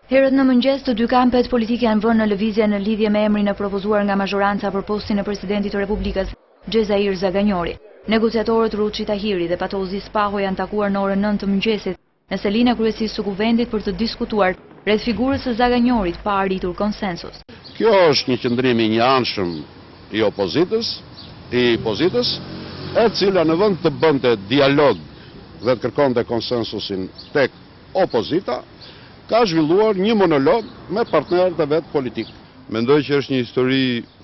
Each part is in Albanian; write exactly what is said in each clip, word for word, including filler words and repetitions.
Herët në mëngjes të dy kampet politike janë vënë në lëvizje në lidhje me emrin e propozuar nga mazhoranca për postin e presidentit të Republikës, Xhezair Zaganjori. Negociatorët Ruçi Tahiri dhe Patozi Spaho janë takuar në orën nëntë të mëngjesit në selinë e kryesisë së kuvendit për të diskutuar rreth figurës së Zaganjorit pa arritur konsensus. Kjo është një qëndrim i njëanshëm i opozitës, i pozitës, e cila në vend të bënte dialog dhe të kërkonte konsensusin tek opozita, ka zhvilluar një monolog me partnerët e vetë politik. Mendoj që është një histori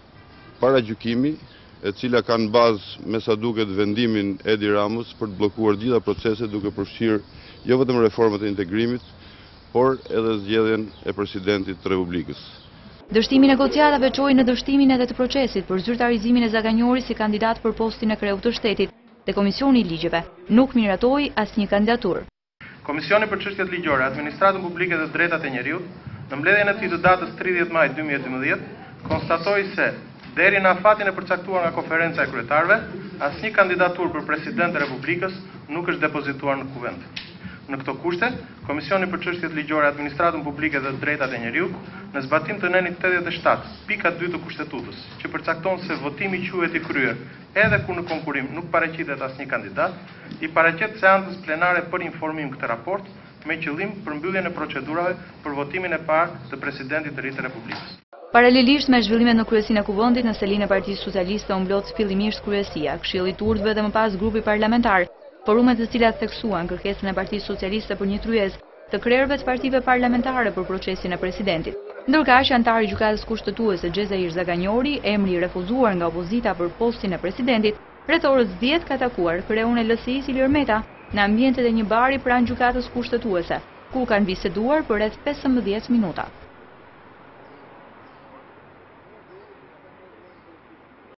paragjykimi, e cila kanë bazë me sa duket vendimin e Edi Ramës për të bllokuar gjitha proceset duke përfshirë jo vetëm reformat e integrimit, por edhe zgjedhjen e presidentit të Republikës. Dështimi negociatave çoi në dështimin edhe të procesit për zyrtarizimin e Zaganjorit si kandidat për postin e kreut të shtetit dhe Komisioni i Ligjeve nuk miratoi asnjë kandidaturë. Komisioni për çështjet ligjore, Administratën Publike dhe Drejtat e Njeriut, në mbledhjen e tij të datës tridhjetë maj dy mijë e dymbëdhjetë, konstatoi se deri në afatin e përcaktuar nga Konferenca e Kryetarëve, asnjë kandidaturë për president të Republikës nuk është depozituar në kuvend. Në këto kushte, Komisioni për çështjet ligjore, Administratën Publike dhe Drejtat e Njeriut, në zbatim të nenit tetëdhjetë e shtatë, pika dy të Kushtetutës, që përcakton se votimi quhet i kryer edhe kur në konkurim nuk paraqitet asnjë kandidat, i paraqet seancës plenare për informim këtë raport me qëllim për mbylljen e procedurave për votimin e parë të presidentit të ri të Republikës. Paralelisht me zhvillimet në kryesinë e kuvendit, në selinë e Partisë Socialiste u mblodh fillimisht kryesia, Këshilli i Turdhve dhe më pas grupi parlamentar, forumet të cilat theksuan kërkesën e Partisë Socialiste për një tryezë të krerëve të partive parlamentare për procesin e presidentit. Ndërkaq, antari i gjykatës kushtetuese Xhezair Zaganjori, emri i refuzuar nga opozita për postin e presidentit, rreth orës dhjetë ka takuar kreun e L S I-s Ilir Meta në ambientet e një bari pranë gjykatës kushtetuese, ku kanë biseduar për rreth pesëmbëdhjetë minuta.